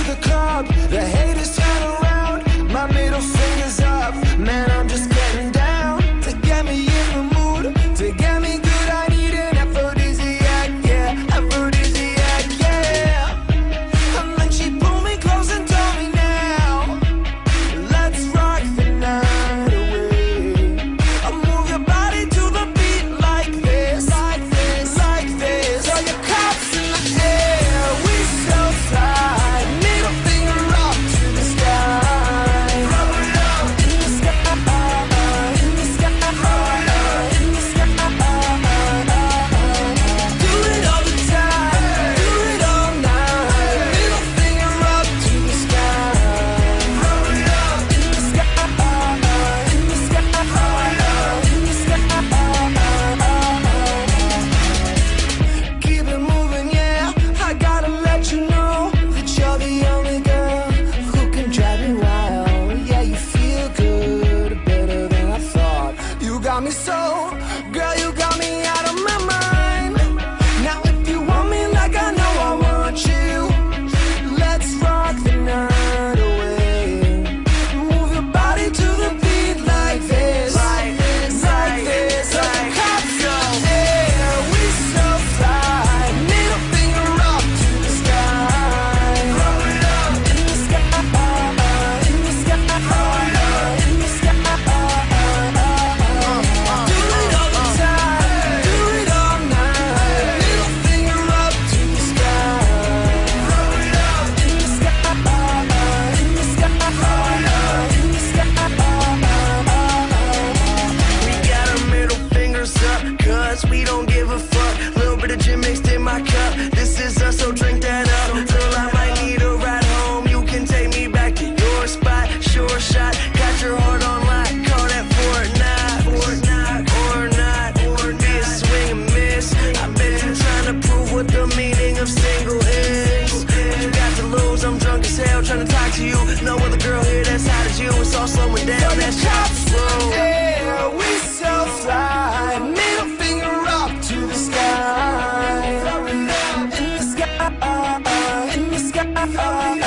the club, the haters turn around. My middle finger's up, man, I'm just getting down. To get me in the mood, to get me good, I need an aphrodisiac, yeah, aphrodisiac, yeah. And then she pulled me close and told me now, let's rock the night away. I move your body to the beat like this, like this, like this. Throw your cups in the air, we so fly. Middle finger up to the sky. Rub it up in the sky, in the sky, in the sky. Do it all the time, do it all night. Middle finger up to the sky. Rub it up in the sky, in the sky, in the sky. Keep it moving, yeah. I gotta let you know that you're the only girl who can drive me wild. Yeah, you feel good, better than I thought. You got me so, girl, you got me out of my mind. Now if you want me like I know I want you, let's rock the night away. Move your body to the beat like this, like this, like this. Like cops in the air, we so fly. Middle finger up to the sky. Rub it up in the sky, in the sky, in the sky. Do it all the time, do it all night. Middle finger up to the sky. Rub it up in the sky, in the sky, in the sky. We got our middle fingers up, cause we don't give a fuck. Little bit of gin mixed in my cup. This is us, so drink that up. Girl, I might need a ride home. You can take me back to your spot. Sure shot, got your heart on lock. Call that Fortnite, Fortnite, or not, or this swing and miss. I bet you trying to prove what the meaning of single is. What you got to lose? I'm drunk as hell trying to talk to you. No other girl here that's hot as you. It's all slowing down. That's cops slow. Yeah, we so fly. Middle finger up to the sky. In the sky, in the sky.